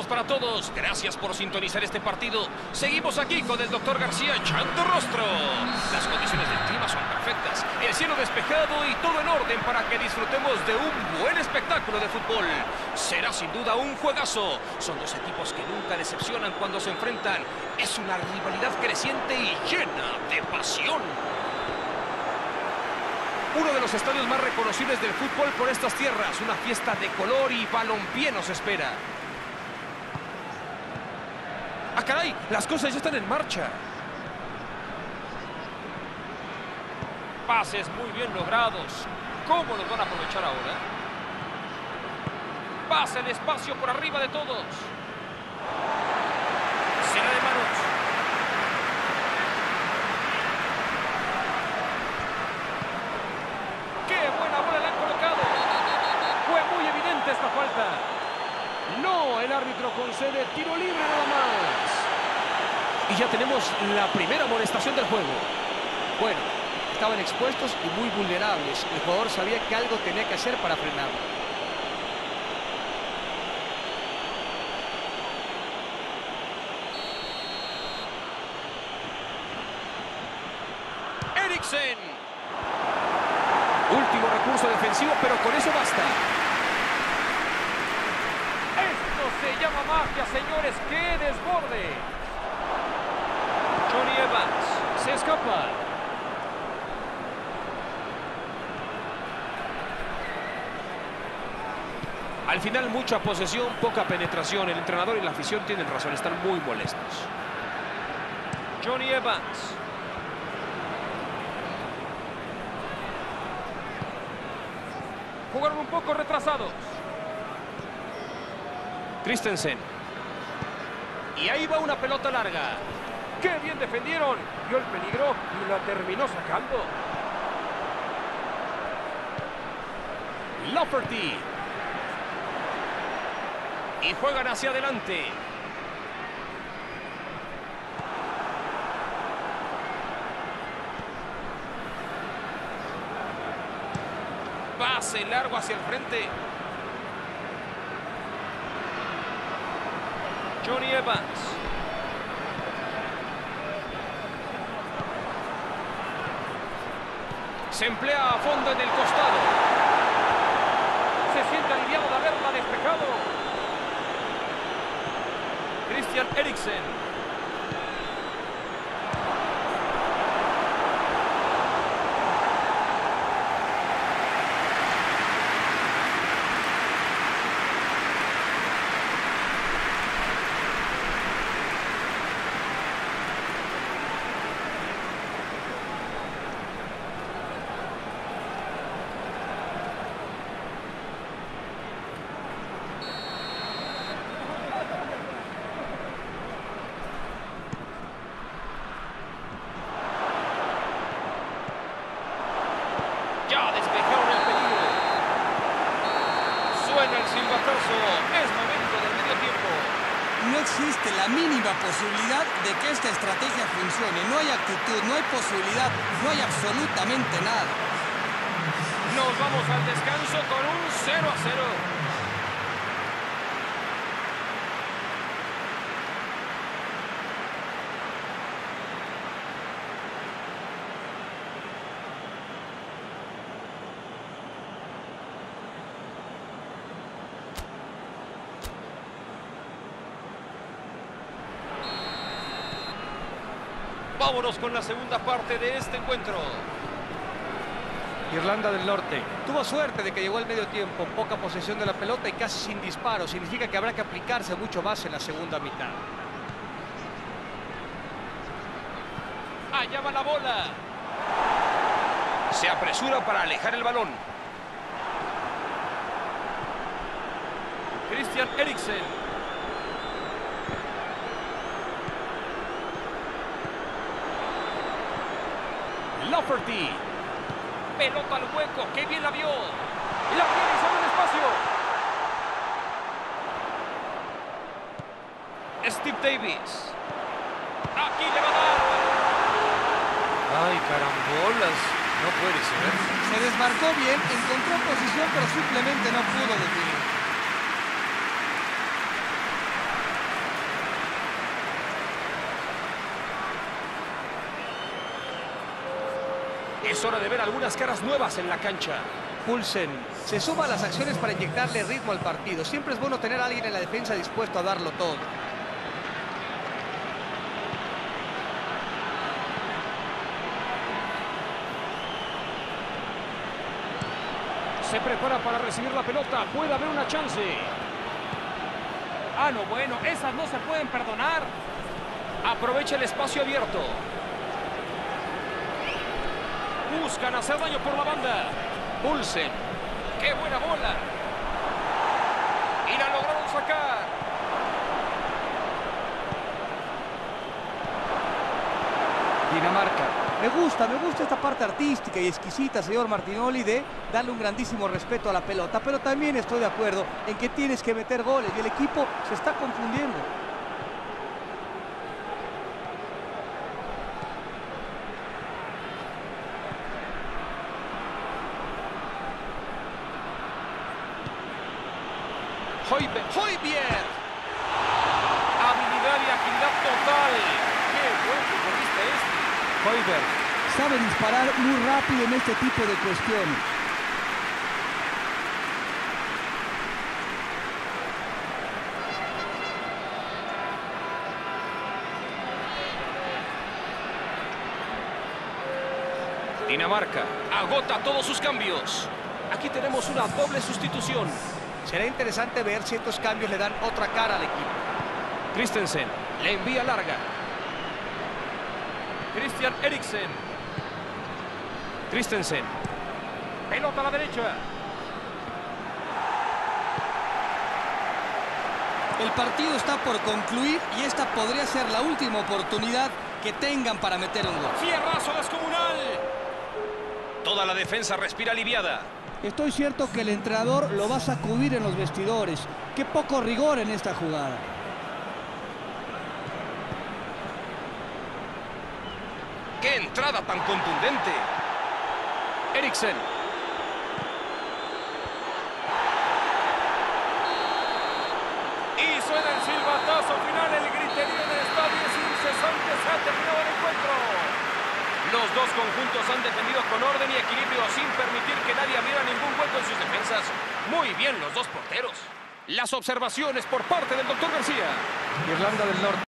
para todos. Gracias por sintonizar este partido. Seguimos aquí con el Dr. García echando rostro. Las condiciones del clima son perfectas. El cielo despejado y todo en orden para que disfrutemos de un buen espectáculo de fútbol. Será sin duda un juegazo. Son dos equipos que nunca decepcionan cuando se enfrentan. Es una rivalidad creciente y llena de pasión. Uno de los estadios más reconocibles del fútbol por estas tierras. Una fiesta de color y balompié nos espera. ¡Ah, caray! Las cosas ya están en marcha. Pases muy bien logrados. ¿Cómo los van a aprovechar ahora? Pase despacio por arriba de todos. Será de manos. ¡Qué buena bola le han colocado! Fue muy evidente esta falta. No, el árbitro concede tiro libre nada más. Y ya tenemos la primera amonestación del juego. Bueno, estaban expuestos y muy vulnerables. El jugador sabía que algo tenía que hacer para frenarlo. Eriksen. Último recurso defensivo, pero con eso basta. Esto se llama magia, señores. ¡Qué desborde! Johnny Evans se escapa. Al final mucha posesión, poca penetración. El entrenador y la afición tienen razón, están muy molestos. Johnny Evans. Jugaron un poco retrasados. Christensen. Y ahí va una pelota larga. ¡Qué bien defendieron! Vio el peligro y la terminó sacando. Lafferty. Y juegan hacia adelante. Pase largo hacia el frente. Johnny Evans. Se emplea a fondo en el costado. Se siente aliviado de haberla despejado. Christian Eriksen. Ya despejaron el peligro. Suena el silbatazo. Es momento del medio tiempo. No existe la mínima posibilidad de que esta estrategia funcione. No hay actitud, no hay posibilidad, no hay absolutamente nada. Nos vamos al descanso con un 0-0. Vámonos con la segunda parte de este encuentro. Irlanda del Norte tuvo suerte de que llegó al medio tiempo, poca posesión de la pelota y casi sin disparo. Significa que habrá que aplicarse mucho más en la segunda mitad. Allá va la bola. Se apresura para alejar el balón. Christian Eriksen. Lafferty. Pelota al hueco. ¡Qué bien la vio! ¡La tiene y sale el espacio! Steve Davis. Aquí le va a dar. ¡Ay, carambolas! No puede ser. Se desmarcó bien, encontró posición, pero simplemente no pudo definir. Es hora de ver algunas caras nuevas en la cancha. Poulsen se suma a las acciones para inyectarle ritmo al partido. Siempre es bueno tener a alguien en la defensa dispuesto a darlo todo. Se prepara para recibir la pelota. Puede haber una chance. Ah, no, bueno, esas no se pueden perdonar. Aprovecha el espacio abierto. Buscan hacer daño por la banda. Poulsen. ¡Qué buena bola! Y la lograron sacar. Dinamarca. Me gusta esta parte artística y exquisita, señor Martinoli, de darle un grandísimo respeto a la pelota. Pero también estoy de acuerdo en que tienes que meter goles y el equipo se está confundiendo. Højbjerg. Habilidad y agilidad total. ¡Qué buen futbolista este! Højbjerg Sabe disparar muy rápido en este tipo de cuestiones. Dinamarca agota todos sus cambios. Aquí tenemos una doble sustitución. Será interesante ver si estos cambios le dan otra cara al equipo. Christensen le envía larga. Christian Eriksen. Christensen. Pelota a la derecha. El partido está por concluir y esta podría ser la última oportunidad que tengan para meter un gol. Fierrazo descomunal. Toda la defensa respira aliviada. Estoy cierto que el entrenador lo va a sacudir en los vestidores. Qué poco rigor en esta jugada. ¡Qué entrada tan contundente! Eriksen. Y suena el silbatazo final. El griterío del estadio es incesante. Se ha terminado el encuentro. Los dos conjuntos han defendido con orden y equilibrio sin permitir que nadie abriera ningún hueco en sus defensas. Muy bien los dos porteros. Las observaciones por parte del Dr. García. Irlanda del Norte.